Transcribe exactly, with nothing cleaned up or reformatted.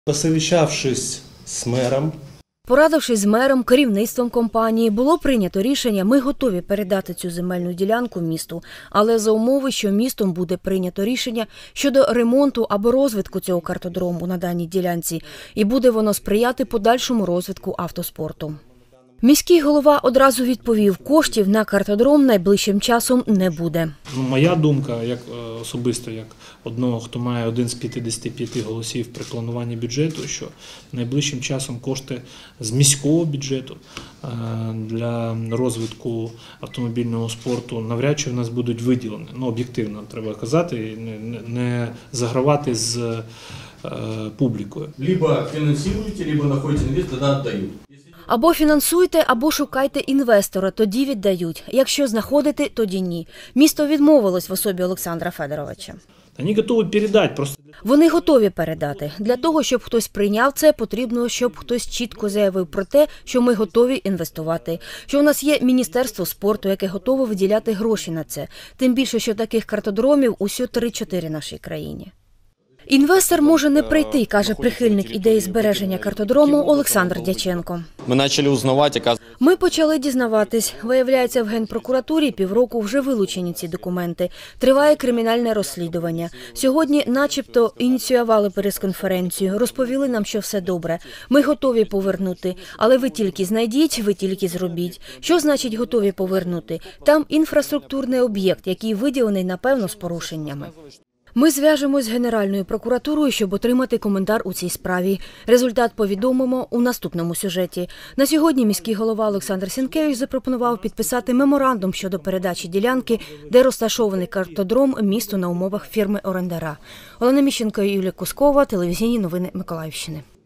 Посовіщавшись з мером, Порадившись з мером, керівництвом компанії, було прийнято рішення, ми готові передати цю земельну ділянку місту, але за умови, що містом буде прийнято рішення щодо ремонту або розвитку цього картодрому на даній ділянці, і буде воно сприяти подальшому розвитку автоспорту. Міський голова одразу відповів, коштів на картодром найближчим часом не буде. Ну, моя думка, як особисто, як одного, хто має один з п'ятдесяти п'яти голосів при плануванні бюджету, що найближчим часом кошти з міського бюджету для розвитку автомобільного спорту навряд чи в нас будуть виділені. Ну, об'єктивно треба казати, не загравати з публікою. Либо фінансуєте, либо знаходите інвестора, тоді віддають. Або фінансуйте, або шукайте інвестора, тоді віддають. Якщо знаходите, тоді ні. Місто відмовилось в особі Олександра Федоровича. Вони готові передати, просто Вони готові передати. Для того, щоб хтось прийняв це, потрібно, щоб хтось чітко заявив про те, що ми готові інвестувати. Що у нас є Міністерство спорту, яке готове виділяти гроші на це. Тим більше, що таких картодромів усьо три-чотири в нашій країні. Інвестор може не прийти, каже прихильник ідеї збереження картодрому Олександр Дяченко. Ми почали узнавати, Ми почали дізнаватись. Виявляється, в Генпрокуратурі півроку вже вилучені ці документи. Триває кримінальне розслідування. Сьогодні начебто ініціювали прес-конференцію, розповіли нам, що все добре. Ми готові повернути, але ви тільки знайдіть, ви тільки зробіть. Що значить готові повернути? Там інфраструктурний об'єкт, який виділений, напевно, з порушеннями. Ми зв'яжемось з Генеральною прокуратурою, щоб отримати коментар у цій справі. Результат повідомимо у наступному сюжеті. На сьогодні міський голова Олександр Сінкевич запропонував підписати меморандум щодо передачі ділянки, де розташований картодром місту на умовах фірми-орендара. Олена Міщенко і Юлія Кускова, телевізійні новини Миколаївщини.